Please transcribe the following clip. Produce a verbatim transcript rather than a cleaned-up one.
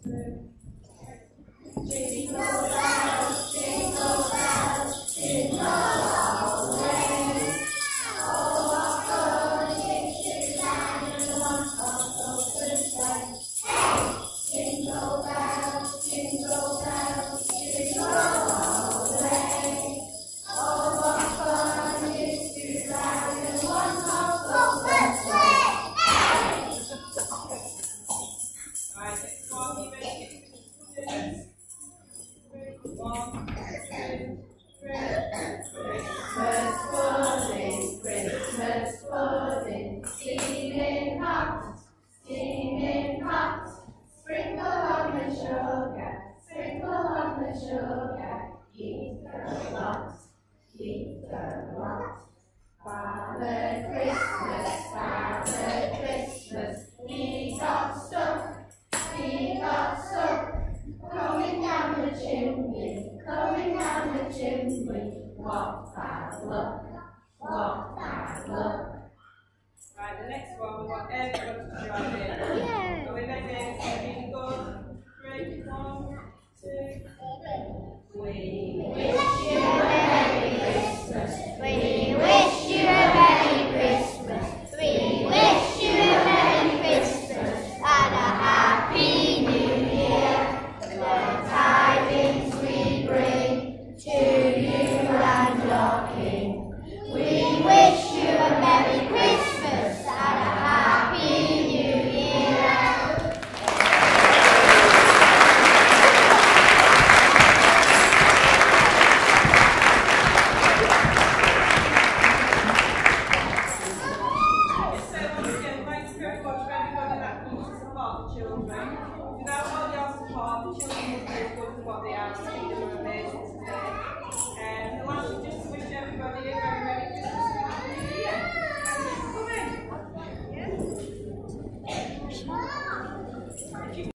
Jingle bells, jingle bells, jingle all the way. Oh, what fun it is to ride in one horse open sleigh. Hey! Jingle bells, jingle bells, jingle all the way. Oh, what fun it is to ride in one horse open sleigh. Hey! All right, next one, you ready? One, two, three. Christmas pudding, Christmas pudding, steaming hot, steaming hot. Sprinkle on the sugar, sprinkle on the sugar. Eat the lot, eat the lot. Father Christmas, Father Christmas, he got stuck, he got stuck. Coming down the chimney, coming down the chimney. What bad luck, what bad luck. Right, the next one, we want everyone to join in. Yeah. Are we ready? Ready, go. Three, one, two. We wish you a Merry Christmas. We wish you a Merry Christmas. We wish you a Merry Christmas and a Happy New Year. The tidings we bring to you and your King. We wish you a Merry Christmas and a Happy New Year. So once again, thanks very much for everybody that comes to support the children. Without all your support, the children would be as good as what they are.